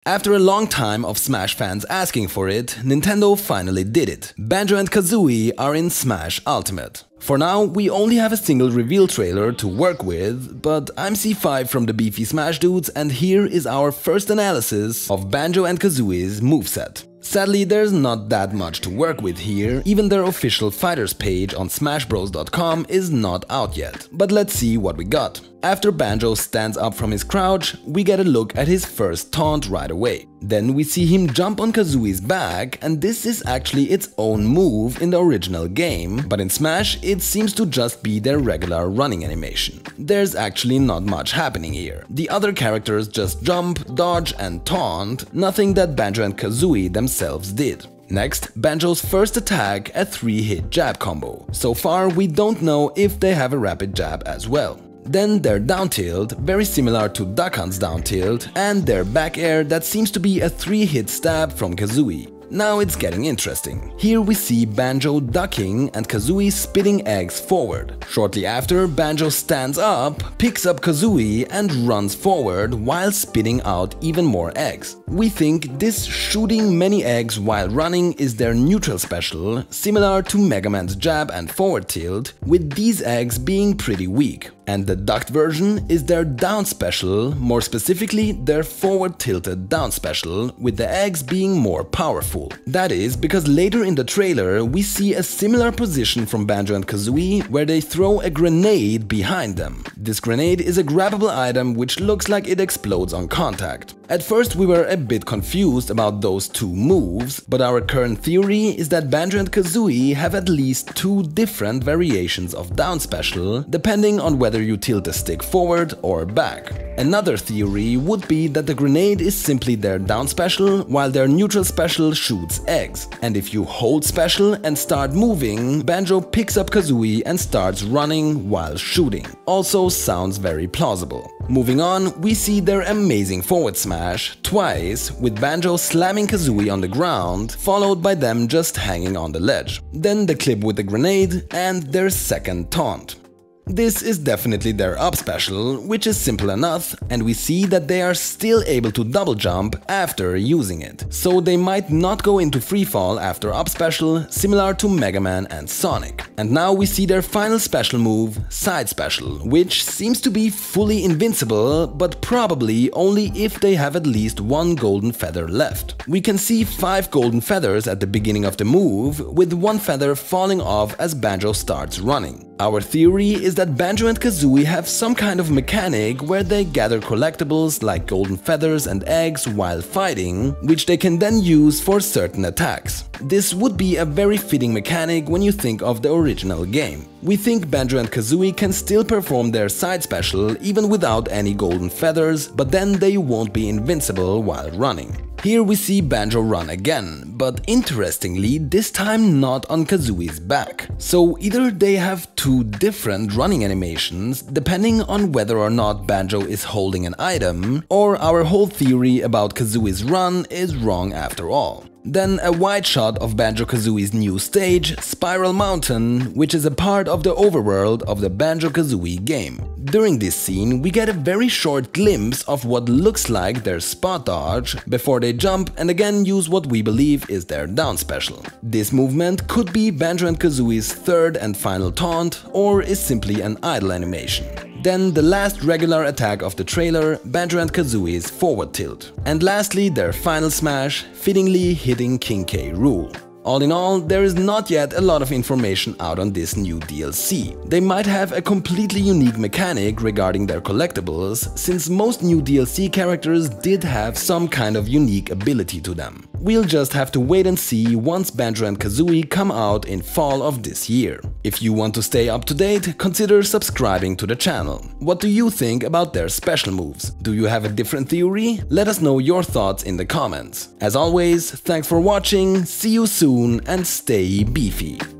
After a long time of Smash fans asking for it, Nintendo finally did it. Banjo and Kazooie are in Smash Ultimate. For now, we only have a single reveal trailer to work with, but I'm C5 from the Beefy Smash Dudes, and here is our first analysis of Banjo and Kazooie's moveset. Sadly, there's not that much to work with here, even their official fighters page on smashbros.com is not out yet. But let's see what we got. After Banjo stands up from his crouch, we get a look at his first taunt right away. Then we see him jump on Kazooie's back, and this is actually its own move in the original game, but in Smash it seems to just be their regular running animation. There's actually not much happening here. The other characters just jump, dodge and taunt, nothing that Banjo and Kazooie themselves did. Next, Banjo's first attack, a 3-hit jab combo. So far we don't know if they have a rapid jab as well. Then their down tilt, very similar to Duck Hunt's down tilt, and their back air that seems to be a 3-hit stab from Kazooie. Now it's getting interesting. Here we see Banjo ducking and Kazooie spitting eggs forward. Shortly after, Banjo stands up, picks up Kazooie and runs forward while spitting out even more eggs. We think this shooting many eggs while running is their neutral special, similar to Mega Man's jab and forward tilt, with these eggs being pretty weak. And the ducked version is their down special, more specifically their forward tilted down special, with the eggs being more powerful. That is because later in the trailer we see a similar position from Banjo and Kazooie where they throw a grenade behind them. This grenade is a grabbable item which looks like it explodes on contact. At first we were a bit confused about those two moves, but our current theory is that Banjo and Kazooie have at least 2 different variations of down special, depending on whether you tilt the stick forward or back. Another theory would be that the grenade is simply their down special, while their neutral special shoots eggs. And if you hold special and start moving, Banjo picks up Kazooie and starts running while shooting. Also sounds very plausible. Moving on, we see their amazing forward smash twice, with Banjo slamming Kazooie on the ground, followed by them just hanging on the ledge. Then the clip with the grenade and their second taunt. This is definitely their up special, which is simple enough, and we see that they are still able to double jump after using it. So they might not go into freefall after up special, similar to Mega Man and Sonic. And now we see their final special move, side special, which seems to be fully invincible, but probably only if they have at least 1 golden feather left. We can see 5 golden feathers at the beginning of the move, with 1 feather falling off as Banjo starts running. Our theory is that Banjo and Kazooie have some kind of mechanic where they gather collectibles like golden feathers and eggs while fighting, which they can then use for certain attacks. This would be a very fitting mechanic when you think of the original game. We think Banjo and Kazooie can still perform their side special even without any golden feathers, but then they won't be invincible while running. Here we see Banjo run again, but interestingly this time not on Kazooie's back. So either they have 2 different running animations depending on whether or not Banjo is holding an item, or our whole theory about Kazooie's run is wrong after all. Then a wide shot of Banjo-Kazooie's new stage, Spiral Mountain, which is a part of the overworld of the Banjo-Kazooie game. During this scene, we get a very short glimpse of what looks like their spot dodge before they jump and again use what we believe is their down special. This movement could be Banjo and Kazooie's 3rd and final taunt, or is simply an idle animation. Then the last regular attack of the trailer, Banjo and Kazooie's forward tilt. And lastly their final smash, fittingly hitting King K. Rool. All in all, there is not yet a lot of information out on this new DLC. They might have a completely unique mechanic regarding their collectibles, since most new DLC characters did have some kind of unique ability to them. We'll just have to wait and see once Banjo and Kazooie come out in fall of this year. If you want to stay up to date, consider subscribing to the channel. What do you think about their special moves? Do you have a different theory? Let us know your thoughts in the comments. As always, thanks for watching, see you soon and stay beefy.